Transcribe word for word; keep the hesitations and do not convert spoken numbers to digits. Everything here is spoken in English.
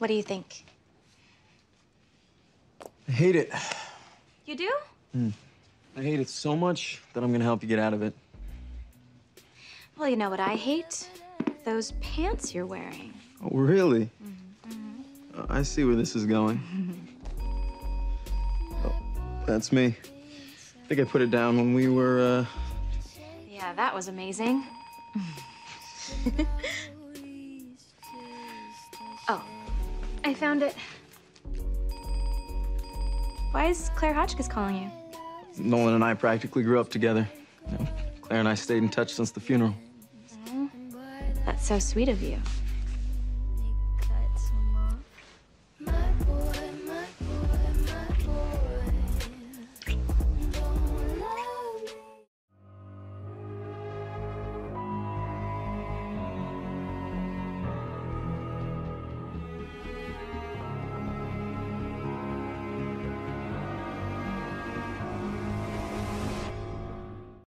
What do you think? I hate it. You do? Mm. I hate it so much that I'm gonna help you get out of it. Well, you know what I hate? Those pants you're wearing. Oh, really? Mm-hmm. uh, I see where this is going. Oh, that's me. I think I put it down when we were, uh... Yeah, that was amazing. Oh, I found it. Why is Claire Hotchkiss calling you? Nolan and I practically grew up together. You know, Claire and I stayed in touch since the funeral. Oh, that's so sweet of you.